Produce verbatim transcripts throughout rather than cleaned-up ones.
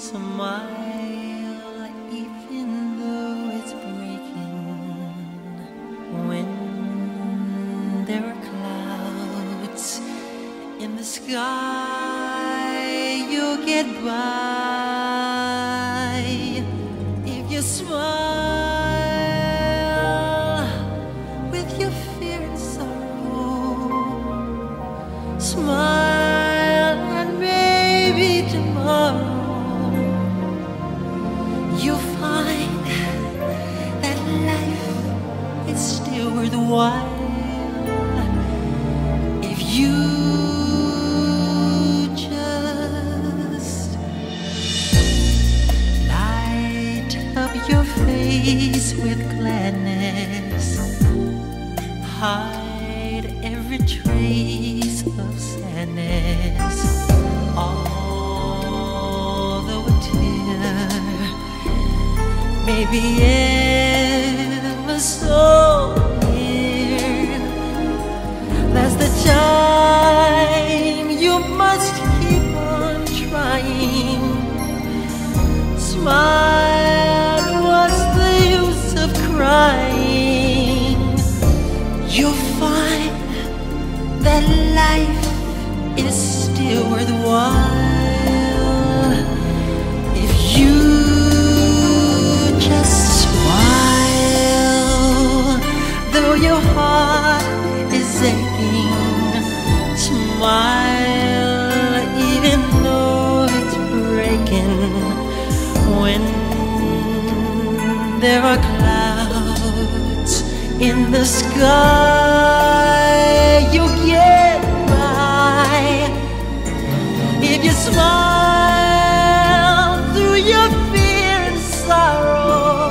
Smile even though it's breaking. When there are clouds in the sky, you'll get by if you smile with your fear and sorrow. Smile and maybe tomorrow you'll find that life is still worthwhile if you just light up your face with gladness, hide every trace of sadness, although a tear may be ever so near. That's the time you must keep on trying. Smile, what's the use of crying? You'll find that life is still worthwhile if you just smile, though your heart is aching. Smile even though it's breaking. When there are clouds in the sky, you'll get by if you smile through your fear and sorrow.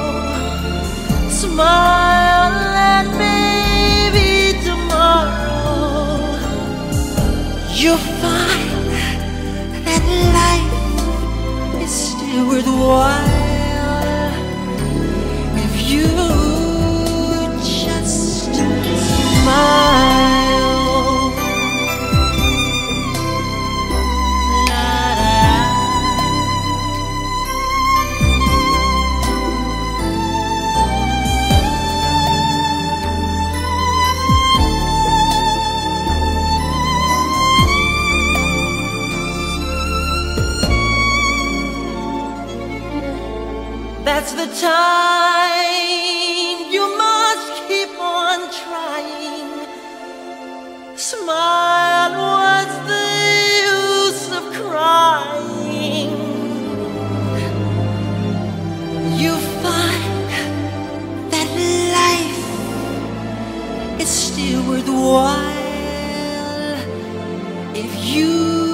Smile and maybe tomorrow you'll find that life is still worthwhile if you just smile. That's the time you must keep on trying. Smile, what's the use of crying? You find that life is still worthwhile if you